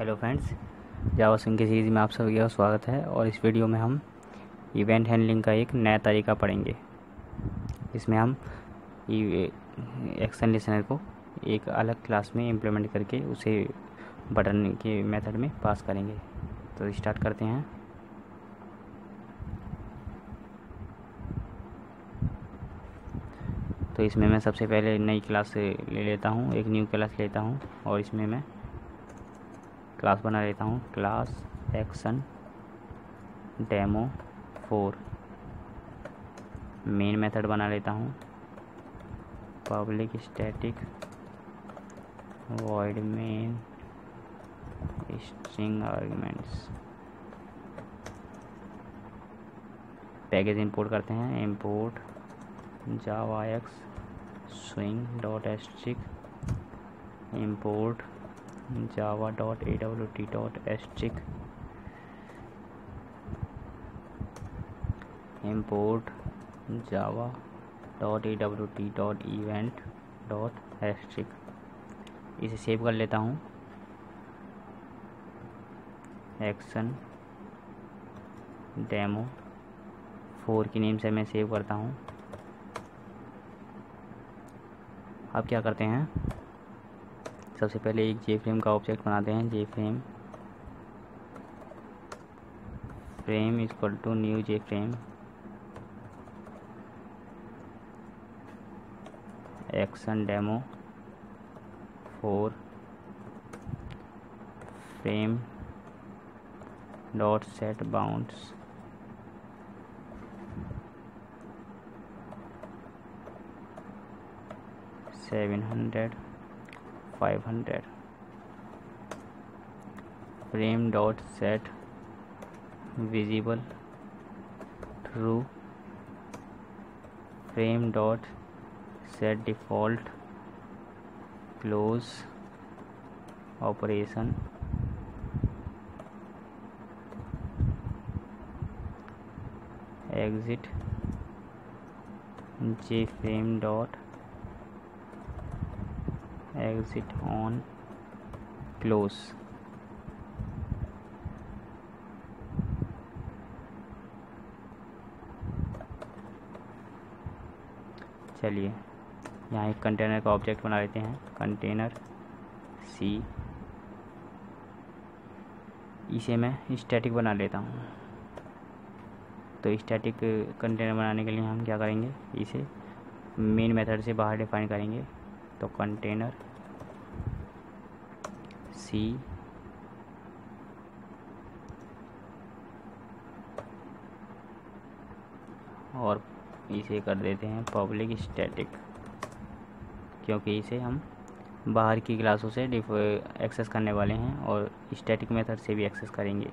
Hello friends, Java swing की series में आप सभी का स्वागत है। और इस वीडियो में हम इवेंट हैंडलिंग का एक नया तरीका पढ़ेंगे। इसमें हम एक्शन लिसनर को एक अलग क्लास में इम्प्लीमेंट करके उसे बटन के मेथड में पास करेंगे। तो स्टार्ट करते हैं। तो इसमें मैं सबसे पहले नई क्लास ले लेता हूँ, एक न्यू क्लास लेता हूँ और इसमें मैं क्लास बना लेता हूँ, class action demo 4। Main method बना लेता हूँ, public static void main string arguments. Package import करते हैं, import javax swing dot strict, इंपोर्ट java.awt.strict, import java.awt.event.strict। इसे सेव कर लेता हूँ। एक्शन डेमो 4 की नेम से मैं सेव करता हूँ। अब क्या करते हैं, सबसे पहले एक जेफ्रेम का ऑब्जेक्ट बनाते हैं। JFrame frame equal to new JFrame action demo 4 frame dot set bounds 700 500 frame dot set visible true frame dot set default close operation exit jframe dot exit on close। चलिए यहाँ एक कंटेनर का object बना लेते हैं, container सी। इसे मैं static बना लेता हूँ। तो स्टैटिक कंटेनर बनाने के लिए हम क्या करेंगे, इसे मेन मेथड से बाहर डिफाइन करेंगे। तो कंटेनर सी और इसे कर देते हैं पब्लिक स्टैटिक, क्योंकि इसे हम बाहर की क्लासों से एक्सेस करने वाले हैं और स्टैटिक मेथड से भी एक्सेस करेंगे।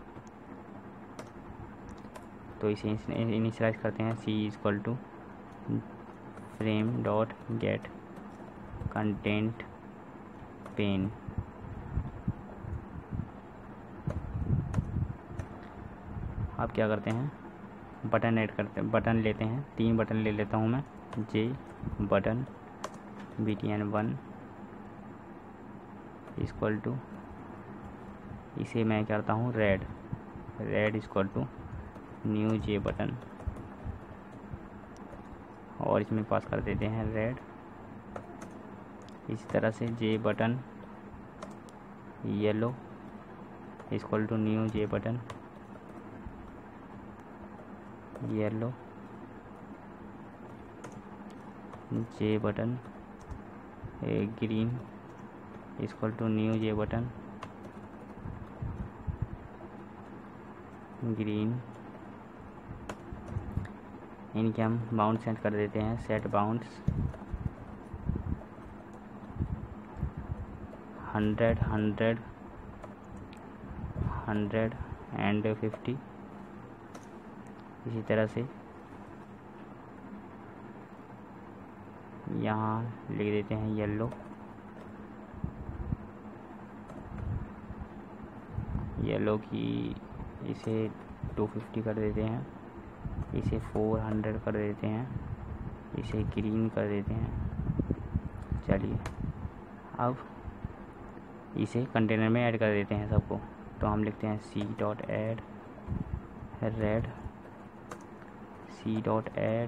तो इसे इनिशियलाइज करते हैं, c equal to frame dot get content pane. अब क्या करते हैं, बटन ऐड करते हैं, बटन लेते हैं, 3 बटन ले लेता हूँ मैं। जे बटन btn1 इक्वल टू, इसे मैं करता हूँ red equal to new J button और इसमें पास कर देते हैं रेड। इसी तरह से J button yellow equal to new J button yellow. J button green equal to new J button green. इनके हम बाउंड सेट कर देते हैं, सेट बाउंड्स 100 100 100 एंड 50। इसी तरह से यहाँ लिख देते हैं येलो की, इसे 250 कर देते हैं, इसे 400 कर देते हैं, इसे ग्रीन कर देते हैं। चलिए अब इसे कंटेनर में ऐड कर देते हैं सबको। तो हम लिखते हैं c dot add red, c dot add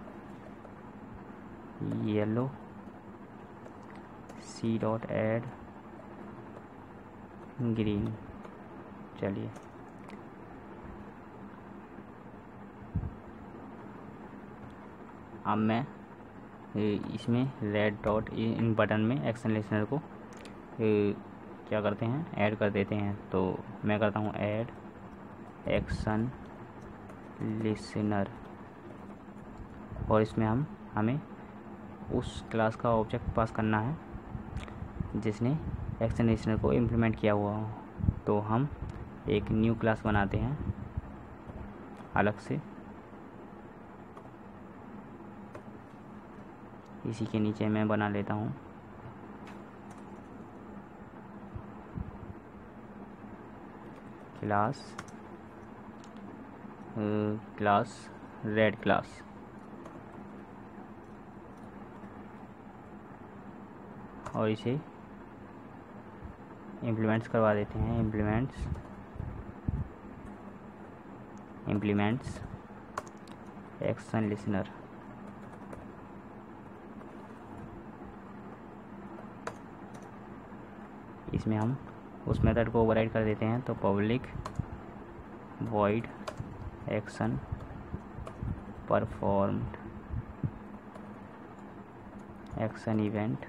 yellow, c dot add green. चलिए अब मैं इसमें रेड डॉट इन बटन में एक्शन लिसनर को क्या करते हैं, ऐड कर देते हैं। तो मैं करता हूँ ऐड एक्शन लिसनर, और इसमें हमें उस क्लास का ऑब्जेक्ट पास करना है जिसने एक्शन लिसनर को इम्प्लीमेंट किया हुआ हो। तो हम एक न्यू क्लास बनाते हैं अलग से, इसी के नीचे मैं बना लेता हूँ क्लास रेड क्लास। और इसे इम्प्लीमेंट्स करवा देते हैं, इम्प्लीमेंट्स एक्शन लिसनर। इसमें हम उस मेथड को ओवरराइड कर देते हैं। तो public void action performed action event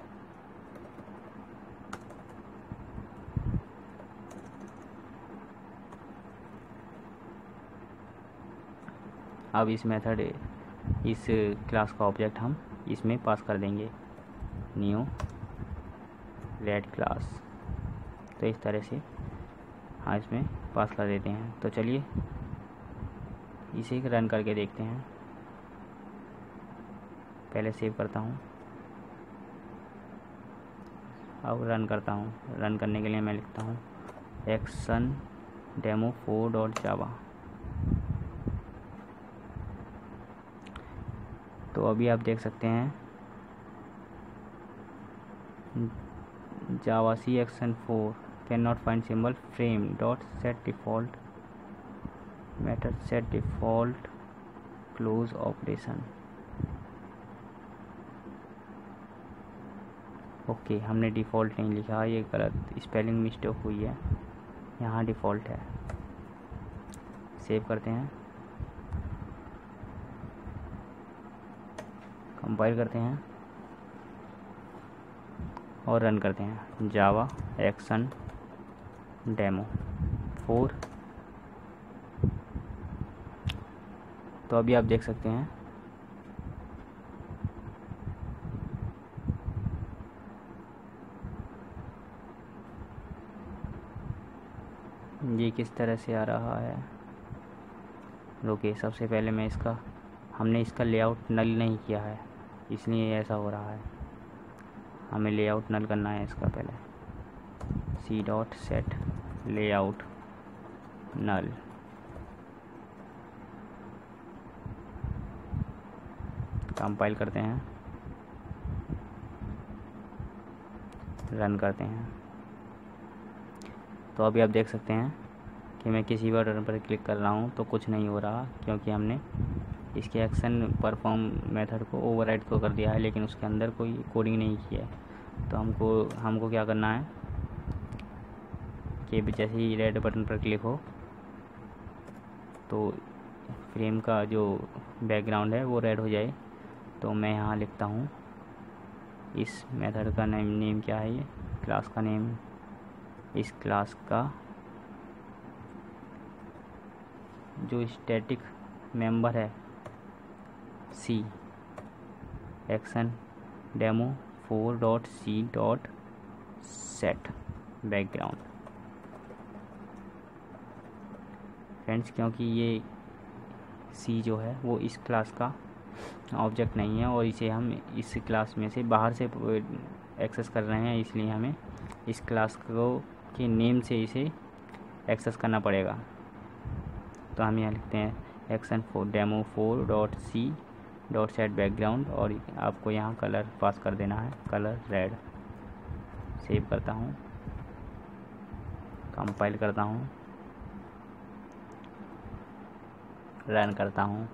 अब इस मेथड इस क्लास का ऑब्जेक्ट हम इसमें पास कर देंगे न्यू रेड क्लास। तो इस तरह से हाँ इसमें पास कर देते हैं। तो चलिए इसे रन करके देखते हैं। पहले सेव करता हूँ, अब रन करता हूँ। रन करने के लिए मैं लिखता हूँ एक्शन डेमो 4.java। तो अभी आप देख सकते हैं Java c action 4 can not find symbol frame dot set default method set default close operation. Okay, हमने डिफ़ॉल्ट नहीं लिखा, ये गलत स्पेलिंग मिस्टेक हुई है, यहाँ डिफ़ॉल्ट है। सेव करते हैं, कंपाइल करते हैं और रन करते हैं जावा एक्शन डेमो 4। तो अभी आप देख सकते हैं ये किस तरह से आ रहा है। रुकिए, सबसे पहले मैं हमने इसका लेआउट नल नहीं किया है, इसलिए ऐसा हो रहा है। हमें लेआउट नल करना है इसका पहले। C dot set layout null. Compile करते हैं, रन करते हैं। तो अभी आप देख सकते हैं कि मैं किसी बटन पर क्लिक कर रहा हूँ तो कुछ नहीं हो रहा, क्योंकि हमने इसके एक्शन परफॉर्म मेथड को ओवरराइड तो कर दिया है, लेकिन उसके अंदर कोई कोडिंग नहीं किया है। तो हमको क्या करना है कि जैसे ही रेड बटन पर क्लिक हो तो फ्रेम का जो बैकग्राउंड है वो रेड हो जाए। तो मैं यहाँ लिखता हूँ इस मेथड का नेम क्या है, ये क्लास का नेम, इस क्लास का जो स्टैटिक मेंबर है c action demo 4.c.set background. Friends, क्योंकि ये सी जो है वो इस क्लास का ऑब्जेक्ट नहीं है और इसे हम इस क्लास में से बाहर से एक्सेस कर रहे हैं, इसलिए हमें इस क्लास को के नेम से इसे एक्सेस करना पड़ेगा। तो हम यहाँ लिखते हैं एक्शन डेमो 4.c.set बैकग्राउंड और आपको यहाँ कलर पास कर देना है, कलर रेड। सेव करता हूँ, कंपाइल करता हूँ, रन करता हूँ।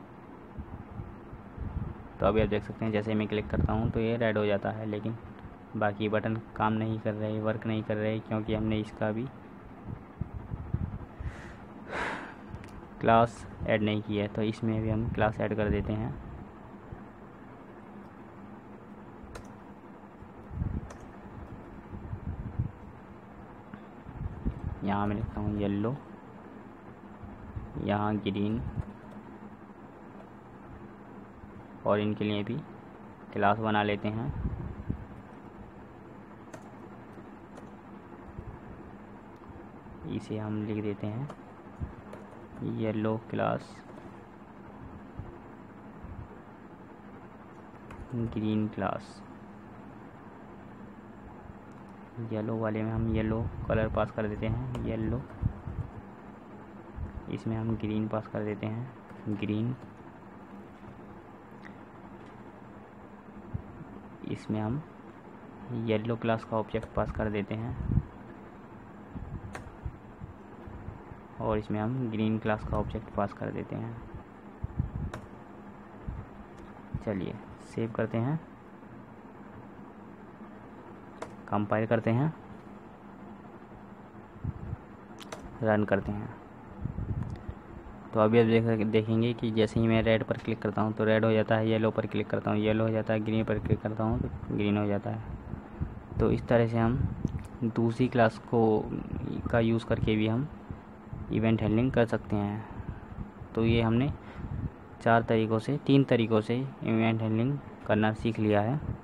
तो अभी आप देख सकते हैं जैसे मैं क्लिक करता हूँ तो ये रेड हो जाता है, लेकिन बाकी बटन काम नहीं कर रहे, वर्क नहीं कर रहे, क्योंकि हमने इसका भी क्लास ऐड नहीं किया है। तो इसमें भी हम क्लास ऐड कर देते हैं। यहाँ मैं लिखता हूँ येलो, यहाँ ग्रीन, और इनके लिए भी क्लास बना लेते हैं। इसे हम लिख देते हैं yellow class, green class. Yellow वाले में हम येलो कलर पास कर देते हैं, येलो। इसमें हम ग्रीन पास कर देते हैं, ग्रीन। इसमें हम येलो क्लास का ऑब्जेक्ट पास कर देते हैं, और इसमें हम ग्रीन क्लास का ऑब्जेक्ट पास कर देते हैं। चलिए सेव करते हैं, कंपाइल करते हैं, रन करते हैं। तो अभी आप देखेंगे कि जैसे ही मैं रेड पर क्लिक करता हूँ तो रेड हो जाता है, येलो पर क्लिक करता हूँ येलो हो जाता है, ग्रीन पर क्लिक करता हूँ तो ग्रीन हो जाता है। तो इस तरह से हम दूसरी क्लास का यूज़ करके भी हम इवेंट हैंडलिंग कर सकते हैं। तो ये हमने 3 तरीक़ों से इवेंट हैंडलिंग करना सीख लिया है।